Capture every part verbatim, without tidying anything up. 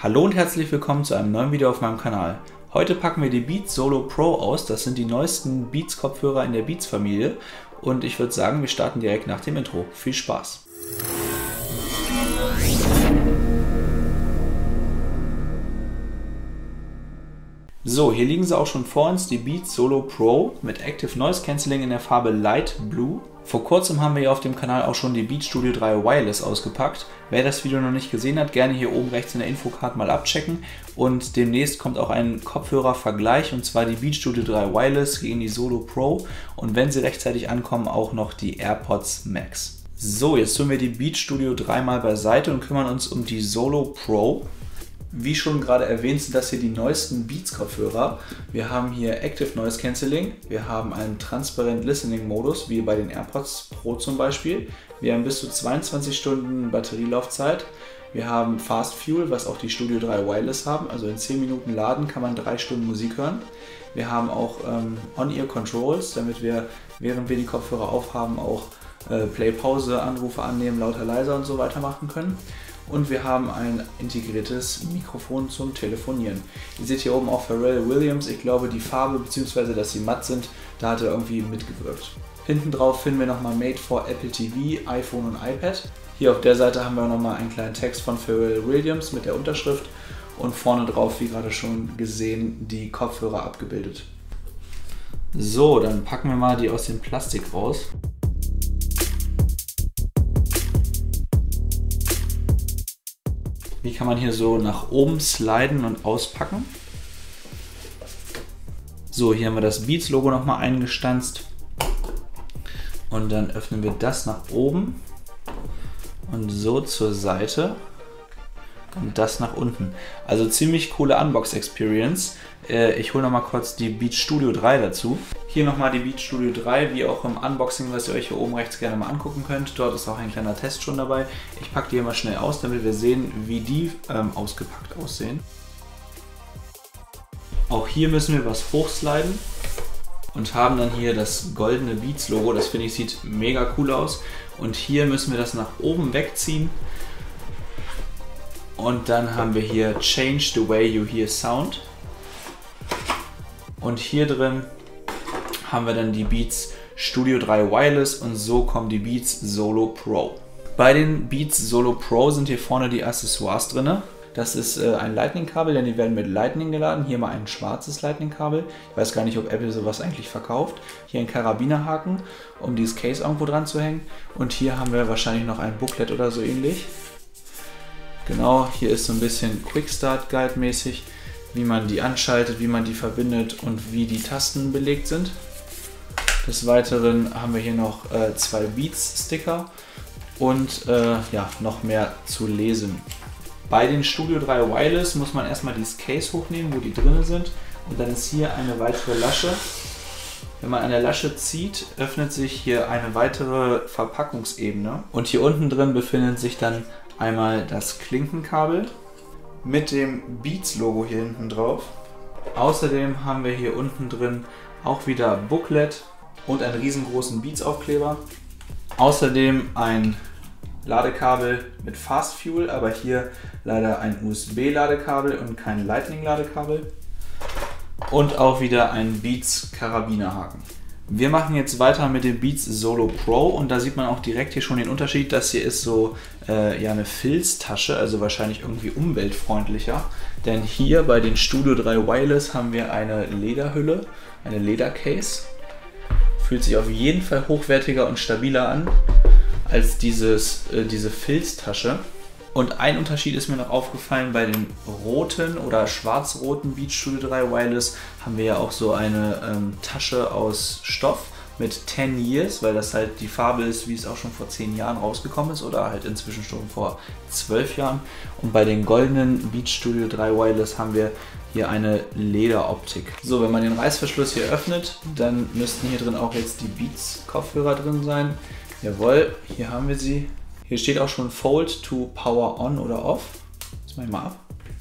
Hallo und herzlich willkommen zu einem neuen Video auf meinem Kanal. Heute packen wir die Beats Solo Pro aus. Das sind die neuesten Beats Kopfhörer in der Beats Familie. Und ich würde sagen, wir starten direkt nach dem Intro. Viel Spaß! So, hier liegen sie auch schon vor uns, die Beats Solo Pro mit Active Noise Cancelling in der Farbe Light Blue. Vor kurzem haben wir hier auf dem Kanal auch schon die Beats Studio drei Wireless ausgepackt. Wer das Video noch nicht gesehen hat, gerne hier oben rechts in der Infocard mal abchecken. Und demnächst kommt auch ein Kopfhörervergleich, und zwar die Beats Studio drei Wireless gegen die Solo Pro. Und wenn sie rechtzeitig ankommen, auch noch die AirPods Max. So, jetzt tun wir die Beats Studio drei mal beiseite und kümmern uns um die Solo Pro. Wie schon gerade erwähnt, sind das hier die neuesten Beats Kopfhörer. Wir haben hier Active Noise Cancelling, wir haben einen Transparent Listening Modus, wie bei den AirPods Pro zum Beispiel. Wir haben bis zu zweiundzwanzig Stunden Batterielaufzeit. Wir haben Fast Fuel, was auch die Studio drei Wireless haben, also in zehn Minuten laden kann man drei Stunden Musik hören. Wir haben auch ähm, On-Ear Controls, damit wir, während wir die Kopfhörer aufhaben, auch äh, Play-Pause, Anrufe annehmen, lauter, leiser und so weiter machen können. Und wir haben ein integriertes Mikrofon zum Telefonieren. Ihr seht hier oben auch Pharrell Williams. Ich glaube, die Farbe bzw. dass sie matt sind, da hat er irgendwie mitgewirkt. Hinten drauf finden wir nochmal Made for Apple T V, iPhone und iPad. Hier auf der Seite haben wir nochmal einen kleinen Text von Pharrell Williams mit der Unterschrift. Und vorne drauf, wie gerade schon gesehen, die Kopfhörer abgebildet. So, dann packen wir mal die aus dem Plastik raus. Die kann man hier so nach oben sliden und auspacken. So, hier haben wir das Beats Logo nochmal eingestanzt. Und dann öffnen wir das nach oben und so zur Seite und das nach unten. Also ziemlich coole Unbox-Experience. Ich hole nochmal kurz die Beats Studio drei dazu. Hier nochmal die Beats Studio drei, wie auch im Unboxing, was ihr euch hier oben rechts gerne mal angucken könnt. Dort ist auch ein kleiner Test schon dabei. Ich packe die hier mal schnell aus, damit wir sehen, wie die ähm, ausgepackt aussehen. Auch hier müssen wir was hochsliden und haben dann hier das goldene Beats Logo. Das finde ich sieht mega cool aus. Und hier müssen wir das nach oben wegziehen. Und dann haben wir hier Change the way you hear sound. Und hier drin haben wir dann die Beats Studio drei Wireless und so kommen die Beats Solo Pro. Bei den Beats Solo Pro sind hier vorne die Accessoires drin. Das ist äh, ein Lightning-Kabel, denn die werden mit Lightning geladen. Hier mal ein schwarzes Lightning-Kabel. Ich weiß gar nicht, ob Apple sowas eigentlich verkauft. Hier ein Karabinerhaken, um dieses Case irgendwo dran zu hängen. Und hier haben wir wahrscheinlich noch ein Booklet oder so ähnlich. Genau, hier ist so ein bisschen Quick Start Guide mäßig, wie man die anschaltet, wie man die verbindet und wie die Tasten belegt sind. Des Weiteren haben wir hier noch äh, zwei Beats Sticker und äh, ja, noch mehr zu lesen. Bei den Studio drei Wireless muss man erstmal dieses Case hochnehmen, wo die drin sind, und dann ist hier eine weitere Lasche. Wenn man an der Lasche zieht, öffnet sich hier eine weitere Verpackungsebene und hier unten drin befindet sich dann einmal das Klinkenkabel mit dem Beats Logo hier hinten drauf. Außerdem haben wir hier unten drin auch wieder Booklet und einen riesengroßen Beats Aufkleber. Außerdem ein Ladekabel mit Fast Fuel, aber hier leider ein U S B Ladekabel und kein Lightning Ladekabel. Und auch wieder ein Beats Karabinerhaken. Wir machen jetzt weiter mit dem Beats Solo Pro und da sieht man auch direkt hier schon den Unterschied. Das hier ist so äh, ja, eine Filztasche, also wahrscheinlich irgendwie umweltfreundlicher. Denn hier bei den Studio drei Wireless haben wir eine Lederhülle, eine Ledercase. Fühlt sich auf jeden Fall hochwertiger und stabiler an als dieses, äh, diese Filztasche. Und ein Unterschied ist mir noch aufgefallen: bei den roten oder schwarz-roten Beats Studio drei Wireless haben wir ja auch so eine ähm, Tasche aus Stoff mit zehn Years, weil das halt die Farbe ist, wie es auch schon vor zehn Jahren rausgekommen ist oder halt inzwischen schon vor zwölf Jahren. Und bei den goldenen Beats Studio drei Wireless haben wir hier eine Lederoptik. So, wenn man den Reißverschluss hier öffnet, dann müssten hier drin auch jetzt die Beats Kopfhörer drin sein. Jawohl, hier haben wir sie. Hier steht auch schon Fold to Power On oder Off. Das mache ich mal ab.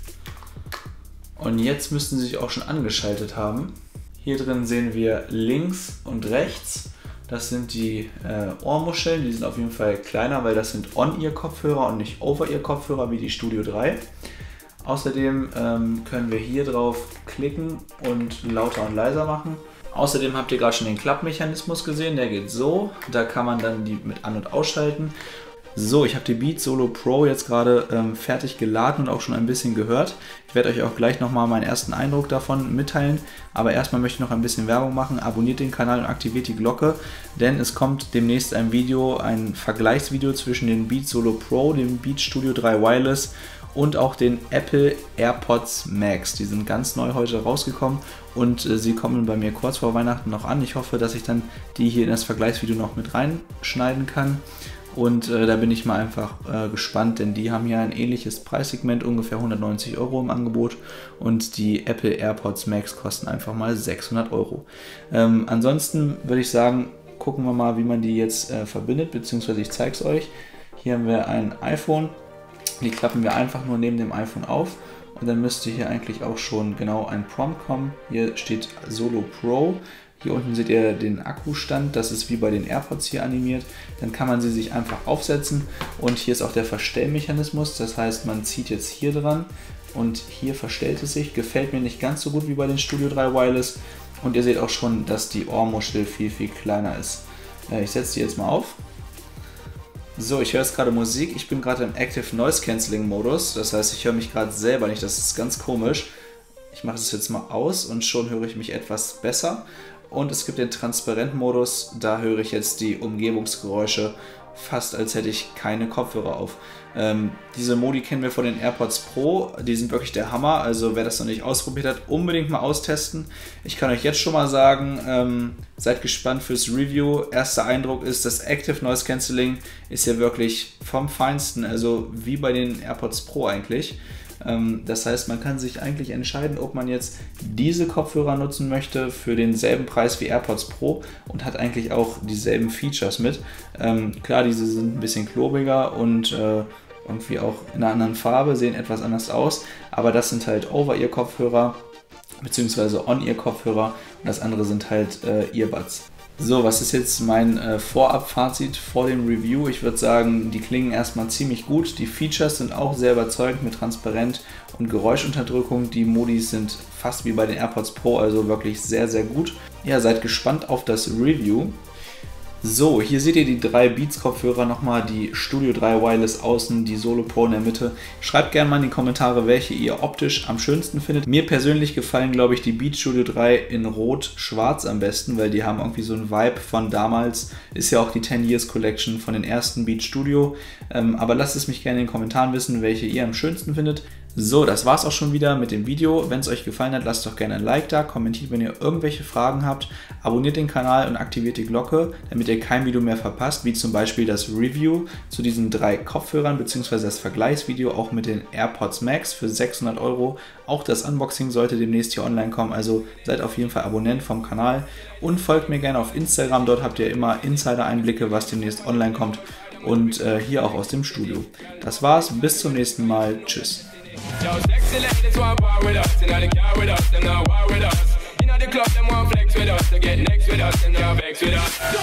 Und jetzt müssten sie sich auch schon angeschaltet haben. Hier drin sehen wir links und rechts. Das sind die äh, Ohrmuscheln. Die sind auf jeden Fall kleiner, weil das sind On-Ear-Kopfhörer und nicht Over-Ear-Kopfhörer wie die Studio drei. Außerdem ähm, können wir hier drauf klicken und lauter und leiser machen. Außerdem habt ihr gerade schon den Klappmechanismus gesehen, der geht so. Da kann man dann die mit an- und ausschalten. So, ich habe die Beats Solo Pro jetzt gerade ähm, fertig geladen und auch schon ein bisschen gehört. Ich werde euch auch gleich nochmal meinen ersten Eindruck davon mitteilen. Aber erstmal möchte ich noch ein bisschen Werbung machen. Abonniert den Kanal und aktiviert die Glocke, denn es kommt demnächst ein Video, ein Vergleichsvideo zwischen den Beats Solo Pro, dem Beats Studio drei Wireless und auch den Apple AirPods Max. Die sind ganz neu heute rausgekommen und äh, sie kommen bei mir kurz vor Weihnachten noch an. Ich hoffe, dass ich dann die hier in das Vergleichsvideo noch mit reinschneiden kann. Und äh, da bin ich mal einfach äh, gespannt, denn die haben ja ein ähnliches Preissegment, ungefähr hundertneunzig Euro im Angebot und die Apple AirPods Max kosten einfach mal sechshundert Euro. Ähm, ansonsten würde ich sagen, gucken wir mal, wie man die jetzt äh, verbindet, beziehungsweise ich zeige es euch. Hier haben wir ein iPhone, die klappen wir einfach nur neben dem iPhone auf und dann müsste hier eigentlich auch schon genau ein Prompt kommen. Hier steht Solo Pro. Hier unten seht ihr den Akkustand, das ist wie bei den AirPods hier animiert. Dann kann man sie sich einfach aufsetzen und hier ist auch der Verstellmechanismus, das heißt man zieht jetzt hier dran und hier verstellt es sich. Gefällt mir nicht ganz so gut wie bei den Studio drei Wireless und ihr seht auch schon, dass die Ohrmuschel viel viel kleiner ist. Ich setze die jetzt mal auf. So, ich höre jetzt gerade Musik, ich bin gerade im Active Noise Cancelling Modus, das heißt ich höre mich gerade selber nicht, das ist ganz komisch. Ich mache das jetzt mal aus und schon höre ich mich etwas besser. Und es gibt den Transparent-Modus, da höre ich jetzt die Umgebungsgeräusche fast als hätte ich keine Kopfhörer auf. Ähm, diese Modi kennen wir von den AirPods Pro, die sind wirklich der Hammer, also wer das noch nicht ausprobiert hat, unbedingt mal austesten. Ich kann euch jetzt schon mal sagen, ähm, seid gespannt fürs Review. Erster Eindruck ist, das Active Noise Cancelling ist ja wirklich vom Feinsten, also wie bei den AirPods Pro eigentlich. Das heißt, man kann sich eigentlich entscheiden, ob man jetzt diese Kopfhörer nutzen möchte für denselben Preis wie AirPods Pro und hat eigentlich auch dieselben Features mit. Ähm, klar, diese sind ein bisschen klobiger und äh, irgendwie auch in einer anderen Farbe, sehen etwas anders aus, aber das sind halt Over-Ear-Kopfhörer bzw. On-Ear-Kopfhörer und das andere sind halt äh, Earbuds. So, was ist jetzt mein äh, Vorab-Fazit vor dem Review? Ich würde sagen, die klingen erstmal ziemlich gut. Die Features sind auch sehr überzeugend mit Transparent und Geräuschunterdrückung. Die Modis sind fast wie bei den AirPods Pro, also wirklich sehr, sehr gut. Ja, seid gespannt auf das Review. So, hier seht ihr die drei Beats Kopfhörer nochmal, die Studio drei Wireless außen, die Solo Pro in der Mitte. Schreibt gerne mal in die Kommentare, welche ihr optisch am schönsten findet. Mir persönlich gefallen, glaube ich, die Beats Studio drei in Rot-Schwarz am besten, weil die haben irgendwie so einen Vibe von damals. Ist ja auch die ten Years Collection von den ersten Beats Studio. Ähm, aber lasst es mich gerne in den Kommentaren wissen, welche ihr am schönsten findet. So, das war's auch schon wieder mit dem Video. Wenn es euch gefallen hat, lasst doch gerne ein Like da, kommentiert, wenn ihr irgendwelche Fragen habt, abonniert den Kanal und aktiviert die Glocke, damit ihr kein Video mehr verpasst, wie zum Beispiel das Review zu diesen drei Kopfhörern bzw. das Vergleichsvideo auch mit den AirPods Max für sechshundert Euro. Auch das Unboxing sollte demnächst hier online kommen, also seid auf jeden Fall Abonnent vom Kanal und folgt mir gerne auf Instagram, dort habt ihr immer Insider-Einblicke, was demnächst online kommt und äh, hier auch aus dem Studio. Das war's, bis zum nächsten Mal, tschüss. Yo, sexy ladies want war with us, inna the car with us, them not war with us. Inna the club, them want flex with us, to get next with us, them not vex with us.